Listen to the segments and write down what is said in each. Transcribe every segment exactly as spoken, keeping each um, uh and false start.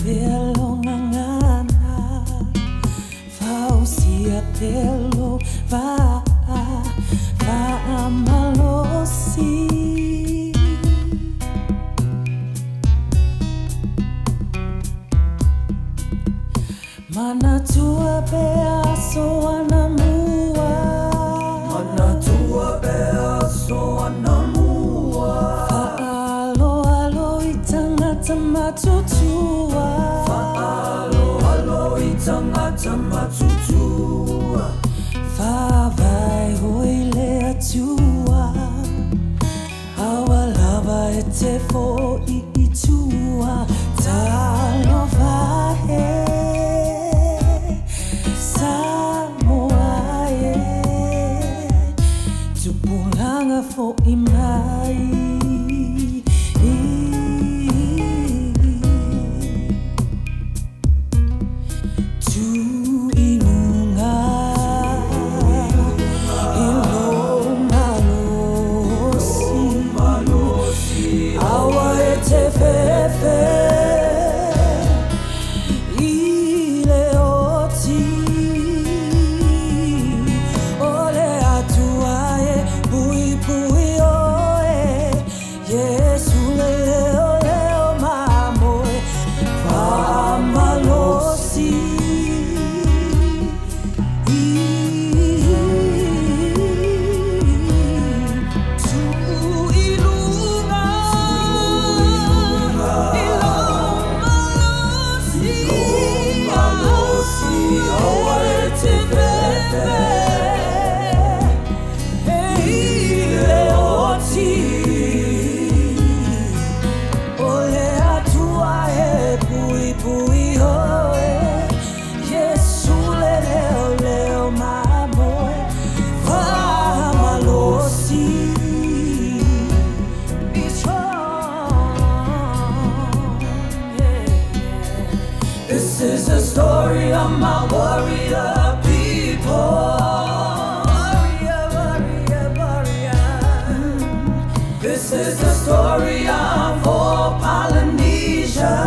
pelo ngangana Fausia pelo va va amalosi Mana tua beaso anamua Mana tua beaso anamua Fa'alo alo itangata matutua Fa'alo alo itangata matutua Fa'avai hoile atua Awalava e te fo i itua Talo vahe Tupulanga fo imai Tu ilunga Ilo malosi Awa e te fefe Ile oti Ole atua e Pui pui oe, Yesu leo leo mamoe, famalosi. Tu ilunga, ilong malosi, awa e te pepe. This is the story of my warrior people. Warrior, warrior, warrior. This is the story of all Polynesia.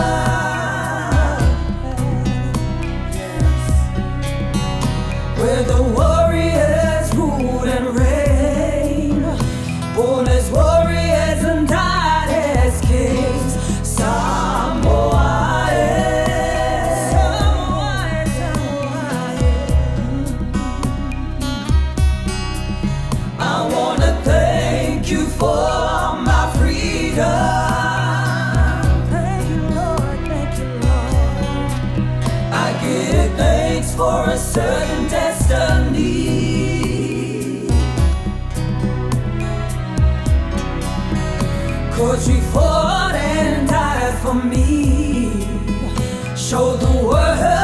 Yes. Where the warriors ruled and reigned, born as warriors and died as kings. Samoa. For my freedom, thank you, Lord, thank you, Lord. I give thanks for a certain destiny, 'cause you fought and died for me. Show the world